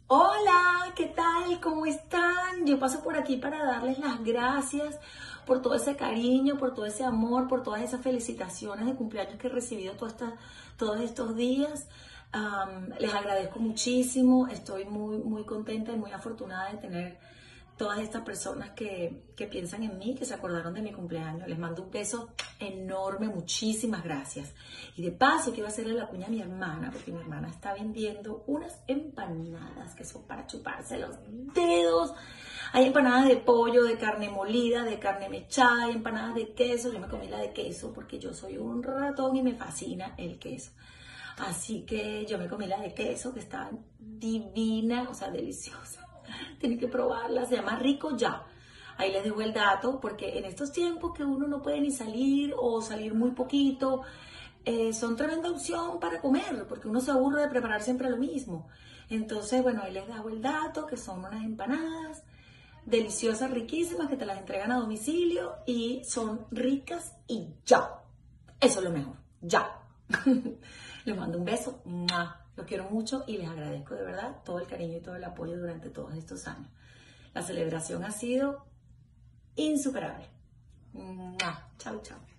Hola, ¿qué tal? ¿Cómo están? Yo paso por aquí para darles las gracias por todo ese cariño, por todo ese amor, por todas esas felicitaciones de cumpleaños que he recibido todos estos días. Les agradezco muchísimo, estoy muy contenta y muy afortunada de tener todas estas personas que piensan en mí, que se acordaron de mi cumpleaños. Les mando un beso enorme, muchísimas gracias. Y de paso quiero hacerle la cuña a mi hermana, porque mi hermana está vendiendo unas empanadas que son para chuparse los dedos. Hay empanadas de pollo, de carne molida, de carne mechada, hay empanadas de queso. Yo me comí la de queso porque yo soy un ratón y me fascina el queso. Así que yo me comí la de queso, que estaba divina, o sea, deliciosa. Tienen que probarla, se llama Rico Ya. Ahí les dejo el dato, porque en estos tiempos que uno no puede ni salir o salir muy poquito, son tremenda opción para comer, porque uno se aburre de preparar siempre lo mismo. Entonces, bueno, ahí les dejo el dato, que son unas empanadas deliciosas, riquísimas, que te las entregan a domicilio y son ricas y ya. Eso es lo mejor, ya. Les mando un beso, ¡mua! Los quiero mucho y les agradezco de verdad todo el cariño y todo el apoyo durante todos estos años. La celebración ha sido insuperable. ¡Mua! Chau, chau.